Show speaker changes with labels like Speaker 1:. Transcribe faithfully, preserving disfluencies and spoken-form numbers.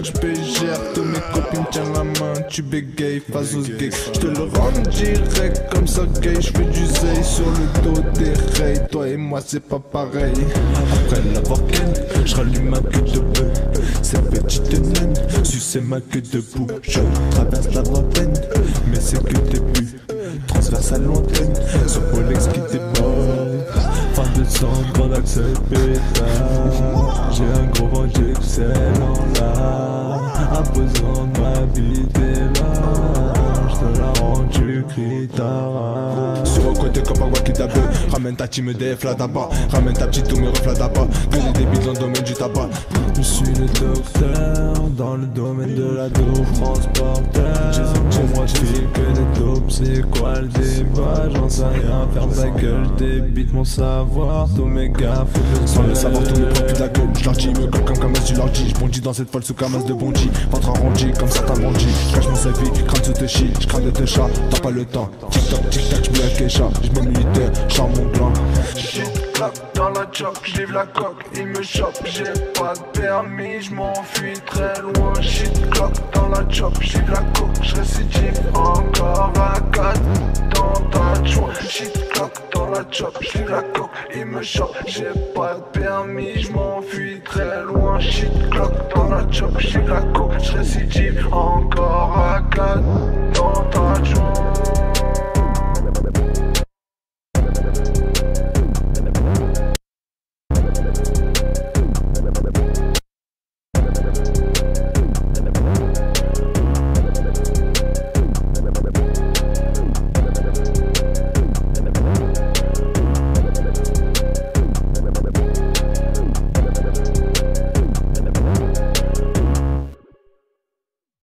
Speaker 1: que je peux gérer. Tous mes copines tiennent la main, tu bégayes face aux gays. J'te le rends direct comme ça gay. J'fais du zay sur le dos des rails. Toi et moi c'est pas pareil. Après l'avoir ken, j'rallume ma queue de bœuf. Cette petite naine, sucer ma queue de boue. Je traverse la vingtaine, mais c'est que début. Transverse à l'antenne, sur Rolex qui déborde. Fin de sang, grand accès pétard. J'ai un gros ventre excellent là. Imposant de m'habiter là. J'te la rends, tu cries ta rage. Sur un côté comme un walkie d'abeu. Ramène ta team D F là d'abord. Ramène ta petite tout mes refs là d'abord. Que des débiles dans le domaine du tabac. Je suis le docteur dans le domaine de la dope transporteur. Pour moi je file que des dopes, c'est quoi le débat? J'en sais rien, ferme ta gueule, débite mon savoir. Tous mes gars faut que sans le savoir tous mes profits de la gueule. J'leur dis me colle comme Kamas tu leur dis. J'bondis dans cette folle sous Kamas de bondi. Ventre arrondi comme certains bandits. J'cache mon selfie, crâne sous te chie. J'crame de tes chats, t'as pas le temps. Tic toc tic tac j'boule avec les chats. J'mets militaire, charme mon gland. Shit clap dans la chop, j'livre la coque, il me chope. J'ai pas de permis, j'm'enfuis très loin. Shit clap dans la chop, j'livre la coque. J'récidive encore à quatre dans ta joie. Shit clap dans la chop, j'livre la coque, il me chope. J'ai pas de permis, j'm'enfuis très loin. Shit clap dans la chop, j'livre la coque. J'récidive encore à quatre dans ta joie.